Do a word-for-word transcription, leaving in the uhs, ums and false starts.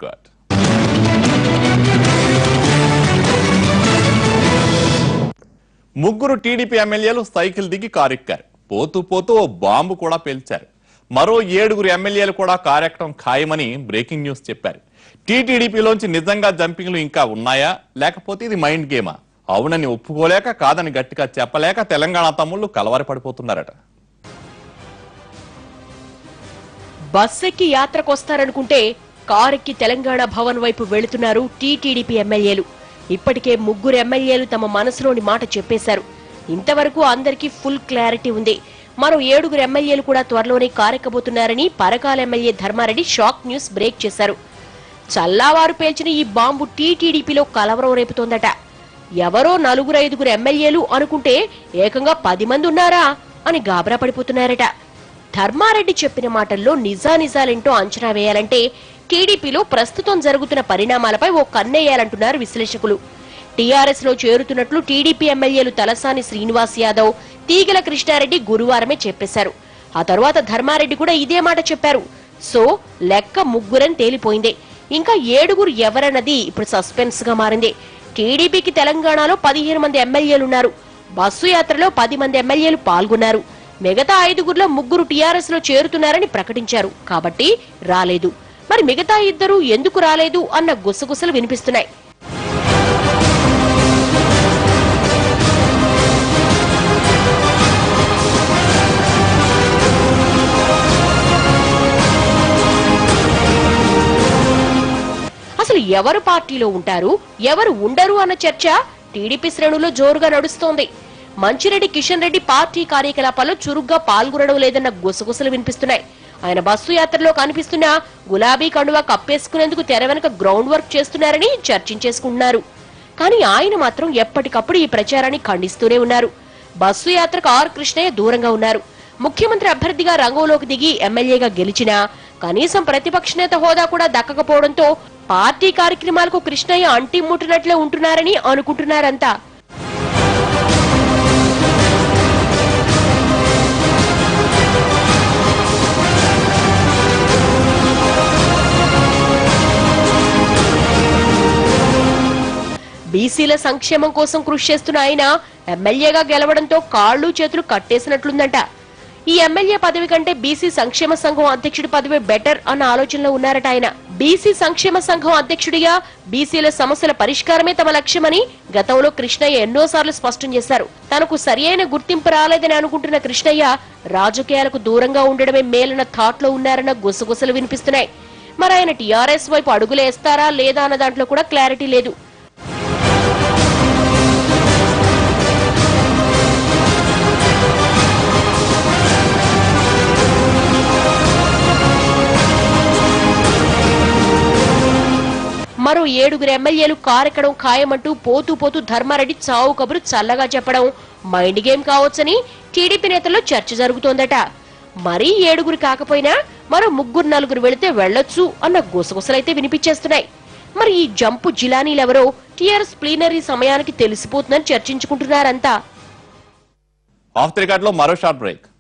Good. ముగ్గురు TDP ఎమ్మెల్యేలు cycle దిగి కారెక్కారు. పోతూ పోతూ ఓ బాంబు కూడా పేల్చారు. మరో ఏడుగురు ఎమ్మెల్యేలు కూడా కారెక్కడం ఖాయమని బ్రేకింగ్ న్యూస్ చెప్పారు. టీటీడీపీలోంచి నిజంగా జంపింగ్లు ఇంకా ఉన్నాయా, లేకపోతే ఇది మైండ్ గేమా? అవునని ఒప్పుకోలేక, కాదని గట్టిగా చెప్పలేక తెలంగాణ తమ్ముళ్లు కలవరపడిపోతున్నారట. బస్సెక్కి యాత్రకొస్తారనుకుంటే కారెక్కి తెలంగాణ భవన్ వైపు వెళుతున్నారు టీటీడీపీ ఎమ్మెల్యేలు. ఇప్పటికే ముగ్గురు ఎమ్మెల్యేలు తమ మనసులోని మాట చెప్పేశారు. ఇంతవరకు అందరికీ ఫుల్ క్లారిటీ ఉంది. మరో ఏడుగురు ఎమ్మెల్యేలు కూడా త్వరలోనే కారెక్కబోతున్నారని Parakala MLA Dharma Reddy shock news break చేశారు. చల్లావారు పేల్చిన ఈ బాంబు టీటీడీపీలో కలవరం రేపుతోందట. ఎవరో నలుగురు ఐదుగురు ఎమ్మెల్యేలు అనుకుంటే ఏకంగా పది మంది ఉన్నారా అని గాబరా పడిపోతున్నారట. ధర్మారెడ్డి చెప్పిన మాటల్లో నిజానిజాలేంటో అంచనా వేయాలంటే టీడీపీలో ప్రస్తుతం జరుగుతున్న పరిణామాలపై ఓ కన్నేయాలంటున్నారు విశ్లేషకులు. టీఆర్ఎస్ లో చేరుతున్నట్లు టీడీపీ ఎమ్మెల్యేలు తలసాని శ్రీనివాస్ యాదవ్, తీగల కృష్ణారెడ్డి గురువారమే చెప్పేశారు. ఆ తరువాత ధర్మారెడ్డి కూడా ఇదే మాట చెప్పారు. సో లెక్క ముగ్గురని తేలిపోయింది. ఇంకా ఏడుగురు ఎవరన్నది ఇప్పుడు సస్పెన్స్ గా మారింది. టీడీపీకి తెలంగాణలో పదిహేను మంది ఎమ్మెల్యేలున్నారు. బస్సు యాత్రలో పది మంది ఎమ్మెల్యేలు పాల్గొన్నారు. మిగతా ఐదుగురులో ముగ్గురు టీఆర్ఎస్ లో చేరుతున్నారని ప్రకటించారు కాబట్టి రాలేదు. మరి మిగతా ఇద్దరు ఎందుకు రాలేదు అన్న గుసగుసలు వినిపిస్తున్నాయి. అసలు ఎవరు పార్టీలో ఉంటారు, ఎవరు ఉండరు అన్న చర్చ టీడీపీ శ్రేణుల్లో జోరుగా నడుస్తోంది. మంచిరెడ్డి కిషన్ రెడ్డి పార్టీ కార్యకలాపాల్లో చురుగ్గా పాల్గొనడం లేదన్న గుసగుసలు వినిపిస్తున్నాయి. ఆయన బస్సు యాత్రలో కనిపిస్తున్న గులాబీ కండువా కప్పేసుకునేందుకు తెర వెనక గ్రౌండ్ వర్క్ చేస్తున్నారని చర్చించేసుకుంటున్నారు. కానీ ఆయన మాత్రం ఎప్పటికప్పుడు ఈ ప్రచారాన్ని ఖండిస్తూనే ఉన్నారు. బస్సు యాత్రకు ఆర్ కృష్ణయ్య దూరంగా ఉన్నారు. ముఖ్యమంత్రి అభ్యర్థిగా రంగంలోకి దిగి ఎమ్మెల్యేగా గెలిచినా కనీసం ప్రతిపక్ష నేత హోదా కూడా దక్కకపోవడంతో పార్టీ కార్యక్రమాలకు కృష్ణయ్య అంటి ముట్టినట్లే ఉంటున్నారని అనుకుంటున్నారంతా. బీసీల సంక్షేమం కోసం కృషి చేస్తున్న ఆయన ఎమ్మెల్యేగా గెలవడంతో కాళ్లు చేతులు కట్టేసినట్లుందంట. ఈ ఎమ్మెల్యే పదవి కంటే బీసీ సంక్షేమ సంఘం అధ్యక్షుడి పదవి బెటర్ అన్న ఆలోచనలో ఉన్నారట ఆయన. బీసీ సంక్షేమ సంఘం అధ్యక్షుడిగా బీసీల సమస్యల పరిష్కారమే తమ లక్ష్యమని గతంలో కృష్ణయ్య ఎన్నోసార్లు స్పష్టం చేశారు. తనకు సరియైన గుర్తింపు రాలేదని అనుకుంటున్న కృష్ణయ్య రాజకీయాలకు దూరంగా ఉండడమే మేలన్న థాట్ లో ఉన్నారన్న గుసగుసలు వినిపిస్తున్నాయి. మరి ఆయన టీఆర్ఎస్ వైపు అడుగులేస్తారా లేదా అన్న దాంట్లో కూడా క్లారిటీ లేదు. మరో ఏడుగురు ఎమ్మెల్యేలు కారెక్కడం ఖాయమంటూ పోతూ పోతూ ధర్మారెడ్డి చావు కబురు చల్లగా చెప్పడం మైండ్ గేమ్ కావచ్చని టీడీపీ నేతల్లో చర్చ జరుగుతోందట. మరీ ఏడుగురు కాకపోయినా మరో ముగ్గురు నలుగురు వెళితే వెళ్లొచ్చు అన్న గుసగుసలైతే వినిపించేస్తున్నాయి. మరి ఈ జంపు జిలానీలెవరో టీఆర్ఎస్ ప్లీనరీ సమయానికి తెలిసిపోతుందని చర్చించుకుంటున్నారంతా. ఆఫ్ ది రికార్డ్ లో మరో షార్ట్ బ్రేక్.